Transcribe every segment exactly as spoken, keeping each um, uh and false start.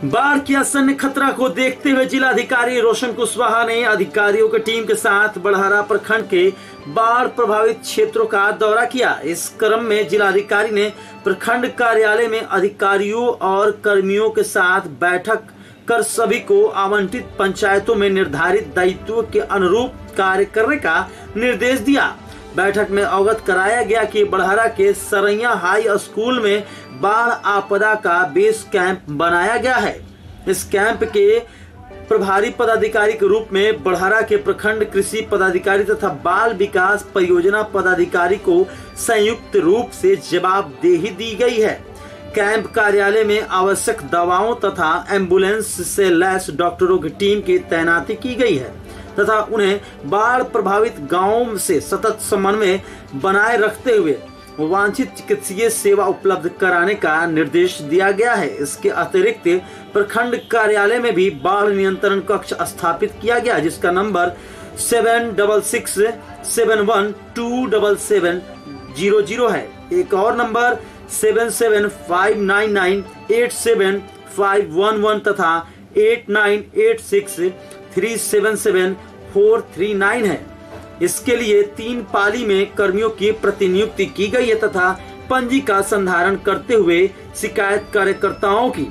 बाढ़ के आसन्न खतरा को देखते हुए जिलाधिकारी रोशन कुशवाहा ने अधिकारियों की टीम के साथ बड़हरा प्रखंड के बाढ़ प्रभावित क्षेत्रों का दौरा किया। इस क्रम में जिलाधिकारी ने प्रखंड कार्यालय में अधिकारियों और कर्मियों के साथ बैठक कर सभी को आवंटित पंचायतों में निर्धारित दायित्वों के अनुरूप कार्य करने का निर्देश दिया। बैठक में अवगत कराया गया कि बड़हरा के सरैया हाई स्कूल में बाढ़ आपदा का बेस कैंप बनाया गया है। इस कैंप के प्रभारी पदाधिकारी के रूप में बड़हरा के प्रखंड कृषि पदाधिकारी तथा बाल विकास परियोजना पदाधिकारी को संयुक्त रूप से जवाबदेही दी गई है। कैंप कार्यालय में आवश्यक दवाओं तथा एम्बुलेंस से लैस डॉक्टरों की टीम की तैनाती की गई है तथा उन्हें बाढ़ प्रभावित गांवों से सतत समन्वय बनाए रखते हुए वांछित चिकित्सीय सेवा उपलब्ध कराने का निर्देश दिया गया है। इसके अतिरिक्त प्रखंड कार्यालय में भी बाढ़ नियंत्रण कक्ष स्थापित किया गया, जिसका number seven double six seven one two double seven zero zero है। एक और number seven seven five nine nine eight seven five one one तथा eight nine eight six three seven seven four three nine है। इसके लिए तीन पाली में कर्मियों की प्रतिनियुक्ति की गई है तथा पंजी का संधारण करते हुए शिकायत कार्यकर्ताओं की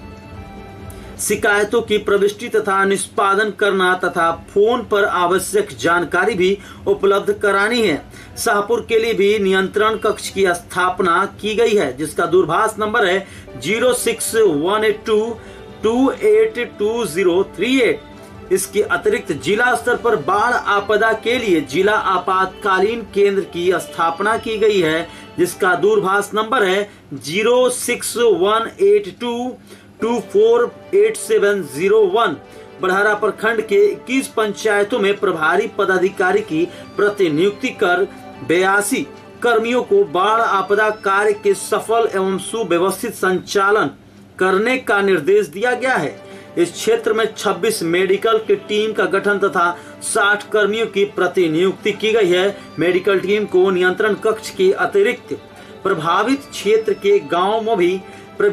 शिकायतों की प्रविष्टि तथा निष्पादन करना तथा फोन पर आवश्यक जानकारी भी उपलब्ध करानी है। शाहपुर के लिए भी नियंत्रण कक्ष की स्थापना की गई है, जिसका दूरभाष नंबर है zero six one eight two two eight two zero three eight. इसके अतिरिक्त जिला स्तर पर बाढ़ आपदा के लिए जिला आपातकालीन केंद्र की स्थापना की गई है, जिसका दूरभाष नंबर है zero six one eight two two four eight seven zero one. Barhara प्रखंड के इक्कीस पंचायतों में प्रभारी पदाधिकारी की प्रतिनियुक्ति कर बयासी कर्मियों को बाढ़ आपदा कार्य के सफल एवं सुव्यवस्थित संचालन करने का निर्देश दिया गया है। इस क्षेत्र में छब्बीस मेडिकल की टीम का गठन तथा साठ कर्मियों की प्रतिनियुक्ति की गई है। मेडिकल टीम को नियंत्रण कक्ष के अतिरिक्त प्रभावित क्षेत्र के गांवों में भी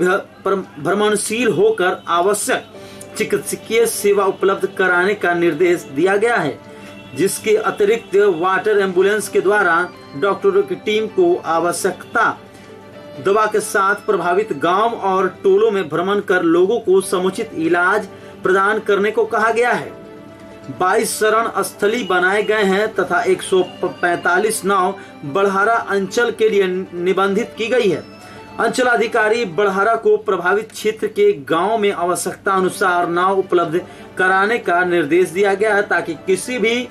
भ्रमणशील होकर आवश्यक चिकित्सकीय सेवा उपलब्ध कराने का निर्देश दिया गया है, जिसके अतिरिक्त वाटर एम्बुलेंस के द्वारा डॉक्टरों की टीम को आवश्यकता दवा के साथ प्रभावित गांव और टोलों में भ्रमण कर लोगों को समुचित इलाज प्रदान करने को कहा गया है। बाईस शरण स्थली बनाए गए हैं तथा एक सौ पैंतालीस नाव बड़हरा अंचल के लिए निबंधित की गई है। अंचलाधिकारी बड़हरा को प्रभावित क्षेत्र के गांव में आवश्यकता अनुसार नाव उपलब्ध कराने का निर्देश दिया गया है, ताकि किसी भी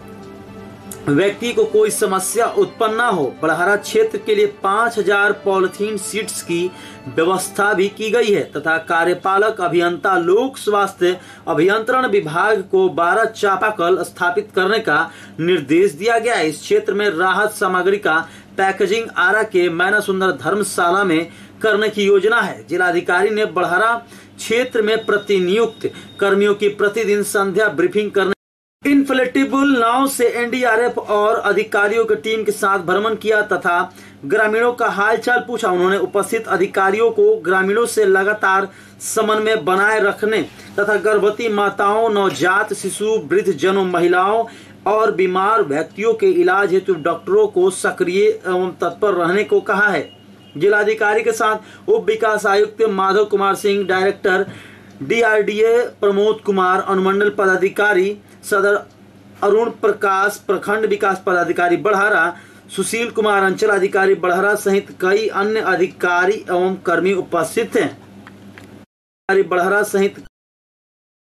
व्यक्ति को कोई समस्या उत्पन्न न हो। बड़हरा क्षेत्र के लिए पाँच हजार पॉलिथीन सीट्स की व्यवस्था भी की गई है तथा कार्यपालक अभियंता लोक स्वास्थ्य अभियंत्रण विभाग को बारह चापाकल स्थापित करने का निर्देश दिया गया है। इस क्षेत्र में राहत सामग्री का पैकेजिंग आरा के मैना सुंदर धर्मशाला में करने की योजना है। जिलाधिकारी ने बड़हरा क्षेत्र में प्रतिनियुक्त कर्मियों की प्रतिदिन संध्या ब्रीफिंग करने इन्फ्लेटेबल नाव से एन डी आर एफ और अधिकारियों की टीम के साथ भ्रमण किया तथा ग्रामीणों का हालचाल पूछा। उन्होंने उपस्थित अधिकारियों को ग्रामीणों से लगातार समन्वय बनाए रखने तथा गर्भवती माताओं, नवजात शिशु, वृद्ध जनों, महिलाओं और बीमार व्यक्तियों के इलाज हेतु डॉक्टरों को सक्रिय एवं तत्पर रहने को कहा है। जिलाधिकारी के साथ उप विकास आयुक्त Madhav Kumar Singh, director D R D A Pramod Kumar, अनुमंडल पदाधिकारी सदर अरुण प्रकाश, प्रखंड विकास पदाधिकारी बड़हरा सुशील कुमार, अंचल अधिकारी बड़हरा सहित कई अन्य अधिकारी एवं कर्मी उपस्थित हैं। बड़हरा सहित